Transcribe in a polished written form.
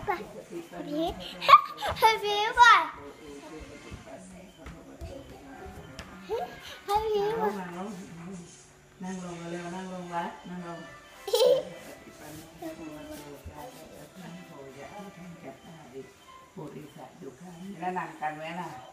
ก่อนพีให้พีก่อนให้พีก่อนนั่งลงเร็วนั่งลงละนั่งลงปุริสัตอยู่ข้างแล้วนั่งกันไว้ล่ะ